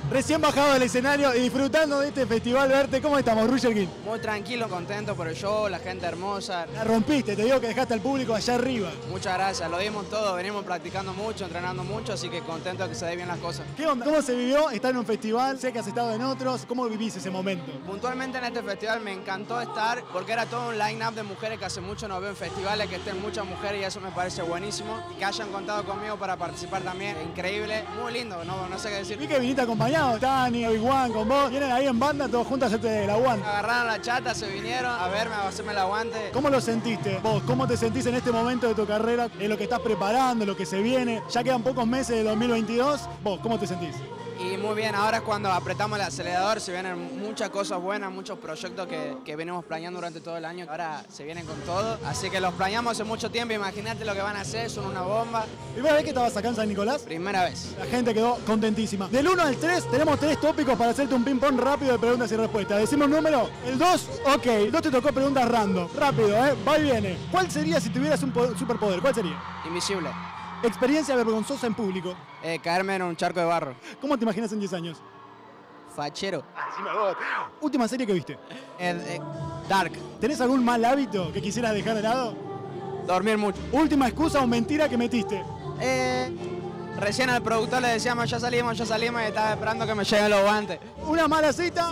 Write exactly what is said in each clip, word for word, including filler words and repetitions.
Recién bajado del escenario y disfrutando de este festival verte, ¿cómo estamos, Roger King? Muy tranquilo, contento por el show, la gente hermosa. La rompiste, te digo que dejaste al público allá arriba. Muchas gracias, lo dimos todo, venimos practicando mucho, entrenando mucho, así que contento de que se den bien las cosas. ¿Qué onda? ¿Cómo se vivió estar en un festival? Sé que has estado en otros, ¿cómo vivís ese momento? Puntualmente en este festival me encantó estar porque era todo un line-up de mujeres que hace mucho no veo en festivales, que estén muchas mujeres y eso me parece buenísimo. Que hayan contado conmigo para participar también, increíble, muy lindo, no, no sé qué decir. Vi que viniste acompañado, Tani, Big One, con vos, vienen ahí en banda todos juntos a hacerte el aguante. Agarraron la chata, se vinieron a verme, a hacerme el aguante. ¿Cómo lo sentiste vos? ¿Cómo te sentís en este momento de tu carrera, en lo que estás preparando, lo que se viene? Ya quedan pocos meses de dos mil veintidós, vos, ¿cómo te sentís? Y muy bien, ahora es cuando apretamos el acelerador, se vienen muchas cosas buenas, muchos proyectos que, que venimos planeando durante todo el año, ahora se vienen con todo, así que los planeamos hace mucho tiempo, imagínate lo que van a hacer, son una bomba. ¿Primera vez que estabas acá en San Nicolás? Primera vez. La gente quedó contentísima. Del uno al tres tenemos tres tópicos para hacerte un ping-pong rápido de preguntas y respuestas. Decimos un número. El dos, ok. El dos te tocó preguntas random. Rápido, ¿eh? Va y viene. ¿Cuál sería si tuvieras un superpoder? ¿Cuál sería? Invisible. Experiencia vergonzosa en público. Eh, caerme en un charco de barro. ¿Cómo te imaginas en diez años? Fachero. Última serie que viste. Eh, eh, dark. ¿Tenés algún mal hábito que quisieras dejar de lado? Dormir mucho. Última excusa o mentira que metiste. Eh, recién al productor le decíamos ya salimos, ya salimos y estaba esperando que me lleguen los guantes. ¿Una mala cita?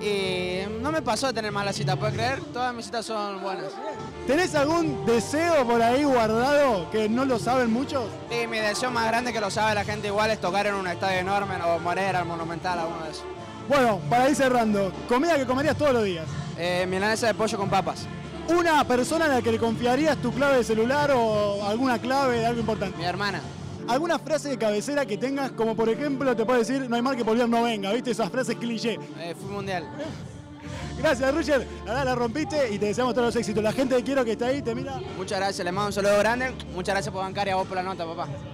Y no me pasó de tener mala cita, ¿puedes creer? Todas mis citas son buenas. ¿Tenés algún deseo por ahí guardado que no lo saben muchos? Sí, mi deseo más grande que lo sabe la gente igual es tocar en un estadio enorme o Morera, el Monumental, alguno de esos. Bueno, para ir cerrando, comida que comerías todos los días. Eh, milanesa de pollo con papas. ¿Una persona a la que le confiarías tu clave de celular o alguna clave de algo importante? Mi hermana. ¿Alguna frase de cabecera que tengas, como por ejemplo, te puedo decir, no hay mal que por bien no venga, ¿viste? Esas frases cliché. Eh, fui mundial. Gracias, Roger. La verdad la rompiste y te deseamos todos los éxitos. La gente de Quiero que está ahí te mira. Muchas gracias, les mando un saludo grande. Muchas gracias por bancar y a vos por la nota, papá.